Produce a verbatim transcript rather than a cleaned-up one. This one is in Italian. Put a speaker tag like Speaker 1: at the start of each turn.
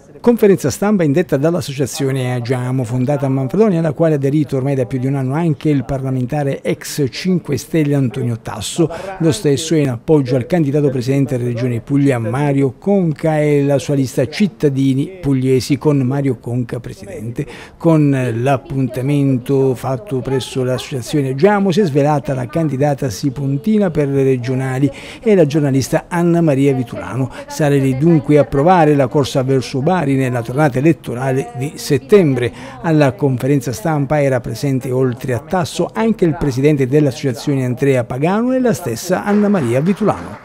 Speaker 1: Conferenza stampa indetta dall'associazione Agiamo, fondata a Manfredonia, alla quale ha aderito ormai da più di un anno anche il parlamentare ex cinque Stelle Antonio Tasso. Lo stesso è in appoggio al candidato presidente della Regione Puglia Mario Conca e la sua lista Cittadini Pugliesi con Mario Conca presidente. Con l'appuntamento fatto presso l'associazione Agiamo si è svelata la candidata sipontina per le regionali e la giornalista Anna Maria Vitulano. Sale lì dunque a provare la corsa verso Bari nella tornata elettorale di settembre. Alla conferenza stampa era presente oltre a Tasso anche il presidente dell'associazione Andrea Pagano e la stessa Anna Maria Vitulano.